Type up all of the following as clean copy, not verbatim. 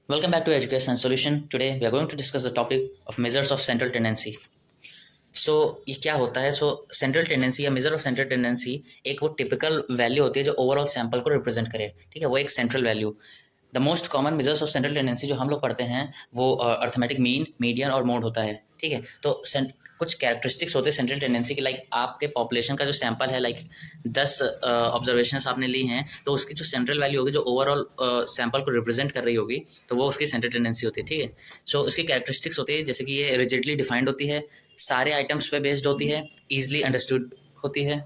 Welcome back to Education Solution. Today we are going to discuss the topic of measures of central tendency. So ये क्या होता है? Central tendency या measure of central tendency एक वो typical value होती है जो ओवरऑल सैंपल को रिप्रेजेंट करे, ठीक है, वो एक central value. The most common measures of central tendency जो हम लोग पढ़ते हैं वो अर्थमेटिक मीन, मीडियन और मोड होता है, ठीक है। तो कुछ कैरेक्टरिस्टिक्स होते हैं सेंट्रल टेंडेंसी की, लाइक आपके पॉपुलेशन का जो सैंपल है, लाइक 10 ऑब्जर्वेशंस आपने ली हैं, तो उसकी जो सेंट्रल वैल्यू होगी जो ओवरऑल सैंपल को रिप्रेजेंट कर रही होगी, तो वो उसकी सेंट्रल टेंडेंसी होती है, ठीक है। सो इसकी कैरेक्टरिस्टिक्स होती है जैसे कि ये रिजिडली डिफाइंड होती है, सारे आइटम्स पे बेस्ड होती है, ईजिली अंडरस्टूड होती है,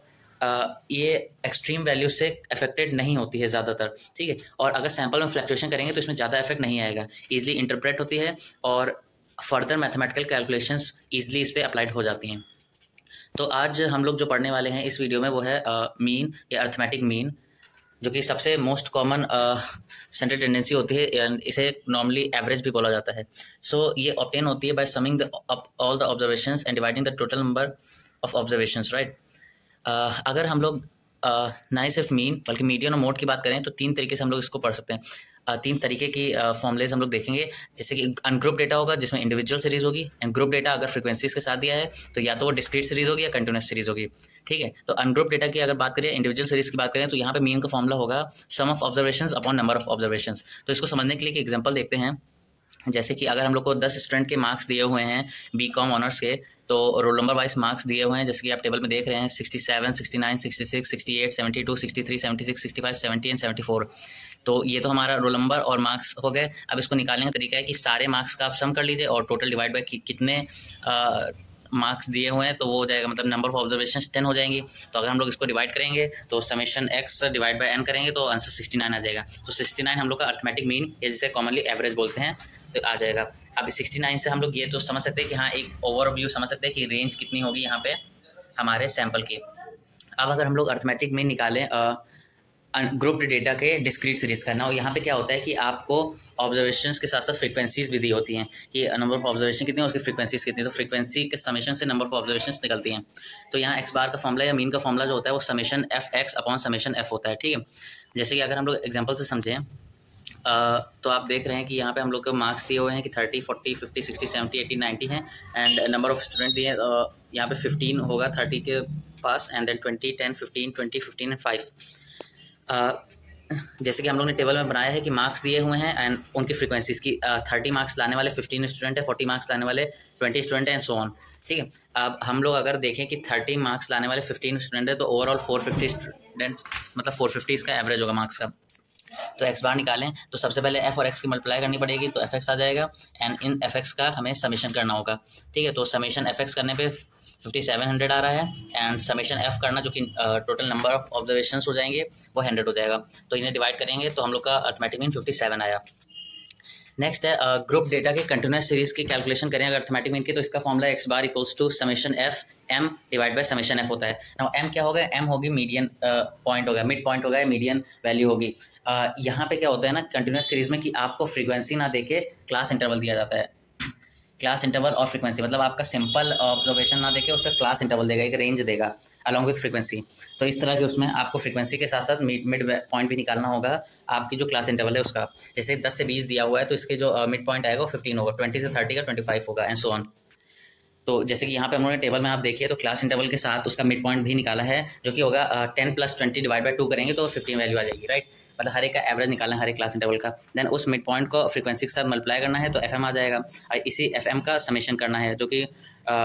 ये एक्सट्रीम वैल्यू से अफेक्टेड नहीं होती है ज़्यादातर, ठीक है। और अगर सैंपल में फ्लक्चुएशन करेंगे तो इसमें ज़्यादा इफेक्ट नहीं आएगा, ईजिली इंटरप्रेट होती है और फर्दर मैथमेटिकल कैलकुलेशंस ईजिली इस पर अप्लाइड हो जाती हैं। तो आज हम लोग जो पढ़ने वाले हैं इस वीडियो में वो है मीन या अर्थमेटिक मीन, जो कि सबसे मोस्ट कॉमन सेंट्रल टेंडेंसी होती है, इसे नॉर्मली एवरेज भी बोला जाता है। सो ये ऑब्टेन होती है by summing all the observations and dividing the total number of observations, right. अगर हम लोग ना ही सिर्फ मीन बल्कि मीडियन और मोड की बात करें तो तीन तरीके से हम लोग इसको पढ़ सकते हैं। तीन तरीके की फॉर्मूलेज हम लोग देखेंगे, जैसे कि अनग्रुप डेटा होगा जिसमें इंडिविजुअल सीरीज होगी, एंड ग्रुप डेटा अगर फ्रीक्वेंसीज के साथ दिया है तो या तो वो डिस्क्रीट सीरीज होगी या कंटिन्यूस सीरीज होगी, ठीक है। तो अनग्रुप डेटा की अगर बात करें, इंडिविजुअल सीरीज की बात करें, तो यहाँ पे मीन का फॉर्मूला होगा sum of observations upon number of observations. तो इसको समझने के लिए एक एग्जांपल देखते हैं। जैसे कि अगर हम लोग को 10 स्टूडेंट के मार्क्स दिए हुए हैं बीकॉम ऑनर्स के, तो रोल नंबर वाइज मार्क्स दिए हुए हैं, जैसे कि आप टेबल में देख रहे हैं 67, 69, 66, 68, 72, 63, 76, 65, 70 एंड 74। तो ये तो हमारा रोल नंबर और मार्क्स हो गए। अब इसको निकालने का तरीका है कि सारे मार्क्स का आप सम कर लीजिए और टोटल डिवाइड बाय कितने मार्क्स दिए हुए हैं तो वो हो जाएगा, मतलब नंबर ऑफ ऑब्जर्वेशंस 10 हो जाएंगी। तो अगर हम लोग इसको डिवाइड करेंगे तो summation x divide by n करेंगे तो आंसर 69 आ जाएगा। तो 69 हम लोग का अर्थमेटिक मीन या जिसे कॉमनली एवरेज बोलते हैं तो आ जाएगा। अब 69 से हम लोग ये तो समझ सकते हैं कि हाँ, एक ओवरव्यू समझ सकते हैं कि रेंज कितनी होगी यहाँ पे हमारे सैंपल की। अब अगर हम लोग अर्थमेटिक मीन निकालें ग्रुप्ड डेटा के डिस्क्रीट सीरीज का ना, और यहाँ पे क्या होता है कि आपको ऑब्जर्वेशंस के साथ साथ फ्रीक्वेंसीज भी दी होती हैं कि नंबर ऑफ ऑब्जर्वेशन कितनी है, उसकी फ्रीक्वेंसीज कितनी है, तो फ्रीक्वेंसी के समेशन से नंबर ऑफ ऑब्जर्वेशंस निकलती हैं। तो यहाँ एक्स बार का फॉर्मूला या मीन का फॉर्मूला जो होता है वो summation F X upon summation F होता है, ठीक है। जैसे कि अगर हम लोग एग्जाम्पल से समझें तो आप देख रहे हैं कि यहाँ पे हम लोग को मार्क्स दिए हुए हैं कि 30, 40, 50, 60, 70, 80, 90 हैं, एंड नंबर ऑफ स्टूडेंट दिए यहाँ पे 15 होगा 30 के पास, एंड देन 20, 10, 15, 20, 15 एंड 5। जैसे कि हम लोग ने टेबल में बनाया है कि मार्क्स दिए हुए हैं एंड उनकी फ्रीक्वेंसीज की 30 मार्क्स लाने वाले 15 स्टूडेंट है, 40 मार्क्स लाने वाले 20 स्टूडेंट हैं, एंड सो ऑन, ठीक है। अब हम लोग अगर देखें कि 30 मार्क्स लाने वाले 15 स्टूडेंट है तो ओवरऑल 450 स्टूडेंट्स, मतलब 450 इसका एवरेज होगा मार्क्स का। तो एक्स बार निकालें तो सबसे पहले एफ और एक्स की मल्टीप्लाई करनी पड़ेगी, तो एफ एक्स आ जाएगा, एंड इन एफ एक्स का हमें समेशन करना होगा, ठीक है। तो समेशन एफ एक्स करने पे 5700 आ रहा है, एंड समेशन एफ करना जो कि टोटल नंबर ऑफ ऑब्जर्वेशंस हो जाएंगे वो 100 हो जाएगा। तो इन्हें डिवाइड करेंगे तो हम लोग का अर्थमेटिक मीन 57 आया। नेक्स्ट है ग्रुप डेटा के कंटिन्यूस सीरीज की कैलकुलेशन करें अगर अर्थमेटिक मीन की, तो इसका formula X bar equals to summation F M divide by summation F होता है। नाउ एम क्या होगा, एम होगी मीडियन पॉइंट होगा, मिड पॉइंट होगा, मीडियन वैल्यू होगी। यहाँ पे क्या होता है ना कंटिन्यूस सीरीज में कि आपको फ्रीक्वेंसी ना देके क्लास इंटरवल दिया जाता है, क्लास इंटरवल और फ्रीक्वेंसी, मतलब आपका सिंपल ऑब्जर्वेशन ना देके उसका क्लास इंटरवल देगा, एक रेंज देगा अलॉन्ग विथ फ्रीक्वेंसी। तो इस तरह के उसमें आपको फ्रीक्वेंसी के साथ साथ मिड पॉइंट भी निकालना होगा आपकी जो क्लास इंटरवल है उसका। जैसे 10 से 20 दिया हुआ है तो इसके जो मिड पॉइंट आएगा वो 15 होगा, 20 से 30 का 25 होगा, एंड सो ऑन। तो जैसे कि यहाँ पे हम लोगों ने टेबल में आप देखिए तो क्लास इंटरवल के साथ उसका मिड पॉइंट भी निकाला है, जो कि होगा 10 + 20 डिवाइड बाय 2 करेंगे तो 15 वैल्यू आ जाएगी, राइट। मतलब हर एक का एवरेज निकालना है हर एक क्लास इंटरवल का, देन उस मिड पॉइंट को फ्रीक्वेंसी के साथ मल्टीप्लाई करना है तो एफ एम आ जाएगा, और इसी एफ एम का समेशन करना है जो कि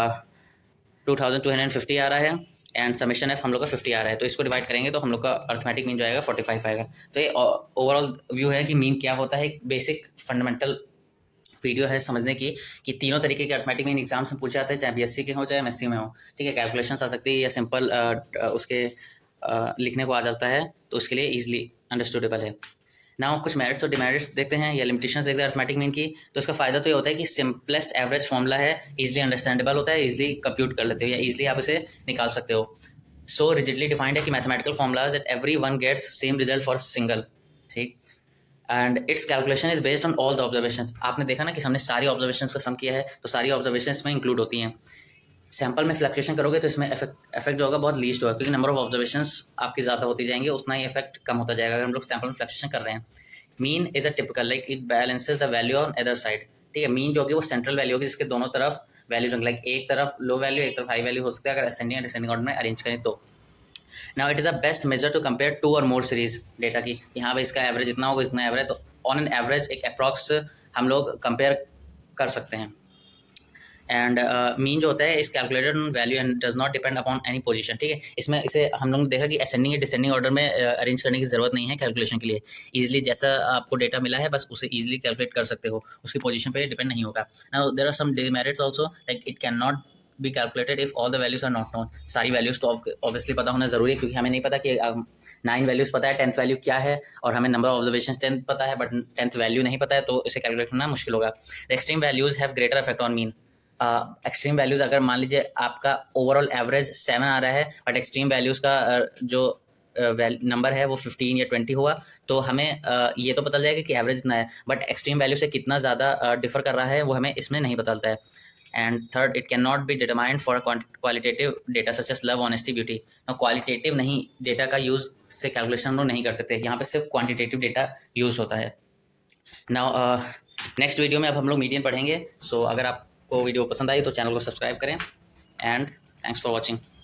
2250 आ रहा है, एंड समेशन एफ हम लोग का 50 आ रहा है। तो इसको डिवाइड करेंगे तो हम लोग का अर्थमेटिक मीन जो आएगा 45 आएगा। तो ये ओवरऑल व्यू है कि मीन क्या होता है, बेसिक फंडामेंटल वीडियो है समझने की कि तीनों तरीके के अर्थमेटिक मीन एग्जाम्स में पूछे जाते हैं, चाहे बीएससी के हो चाहे एमएससी में हो, ठीक है। कैलकुलेशंस आ सकती है या सिंपल उसके लिखने को आ जाता है, तो उसके लिए इजीली अंडरस्टूडेबल है। ना कुछ मेरिट्स और डिमेरिट्स देखते हैं या लिमिटेशंस देखते हैं अर्थमेटिक मीन की। तो इसका फायदा तो ये होता है कि सिंपलेस्ट एवरेज फॉर्मूला है, इजीली अंडरस्टैंडेबल होता है, इजीली कंप्यूट कर लेते हो या इजीली आप इसे निकाल सकते हो। सो रिजिडली डिफाइंड है कि mathematical formulas that every one gets same result for single, ठीक, and its calculation is based on all the observations. आपने देखा ना कि हमने सारी ऑब्जर्वेशंस का सम किया है, तो सारी ऑब्जर्वेशंस में इंक्लूड होती हैं। सैंपल में फ्लक्चुएशन करोगे तो इसमें इफेक्ट जो होगा बहुत लीस्ट होगा, क्योंकि नंबर ऑफ ऑब्जर्वेशंस आपकी ज़्यादा होती जाएंगे, उतना ही इफेक्ट कम होता जाएगा अगर हम लोग सैंपल में फ्लक्चुएशन कर रहे हैं। Mean is a typical like it balances the value on other side. ठीक है, मीन जो होगी वो सेंट्रल वैल्यू होगी जिसके दोनों तरफ वैल्यूज होंगे, लाइक एक तरफ लो वैल्यू एक तरफ हाई वैल्यू हो सकता है अगर असेंडिंग एंड डिसेंडिंग ऑर्डर में अरेंज करें तो। Now it is a best measure to compare 2 और मोर सीरीज डेटा की, यहाँ भाई इसका एवरेज इतना होगा इतना एवरेज, तो ऑन एन एवरेज एक अप्रॉक्स हम लोग कंपेयर कर सकते हैं। एंड मीन जो होता है इस calculated value and does not depend upon any position. ठीक है, इसमें इसे हम लोग ने देखा कि असेंडिंग या डिसेंडिंग ऑर्डर में अरेंज करने की ज़रूरत नहीं है कैलकुलेशन के लिए, इजीली जैसा आपको डेटा मिला है बस उसे इजीली कैलकुलेट कर सकते हो, उसकी पोजीशन पे डिपेंड नहीं होगा। Now there are some demerits also, like it can not be calculated if all the values are not known. सारी वैल्यूज तो ऑब्वियसली पता होना जरूरी है, क्योंकि हमें नहीं पता कि 9 वैल्यूज पता है, 10th वैल्यू क्या है, और हमें नंबर ऑफ ऑब्जर्वेशन 10 पता है बट 10th वैल्यू नहीं पता है, तो इसे कैलकुलेट करना मुश्किल होगा। The extreme values have greater effect on mean. Extreme values अगर मान लीजिए आपका ओवरऑल एवरेज 7 आ रहा है बट एक्सट्रीम वैल्यूज़ का जो नंबर है वो 15 या 20 हुआ, तो हमें ये तो पता जाएगा कि एवरेज इतना है, बट एक्सट्रीम वैल्यू से कितना ज़्यादा डिफर कर रहा है वो हमें इसमें नहीं पता चलता है। And third, it can not be determined for qualitative data such as love honesty beauty. Qualitative नहीं डेटा का यूज़ से कैलकुलेशन हम लोग नहीं कर सकते, यहाँ पे सिर्फ क्वान्टिटेटिव डेटा यूज़ होता है। नाउ नेक्स्ट वीडियो में अब हम लोग मीडियन पढ़ेंगे। सो अगर आपको वीडियो पसंद आई तो चैनल को सब्सक्राइब करें, एंड थैंक्स फॉर वॉचिंग।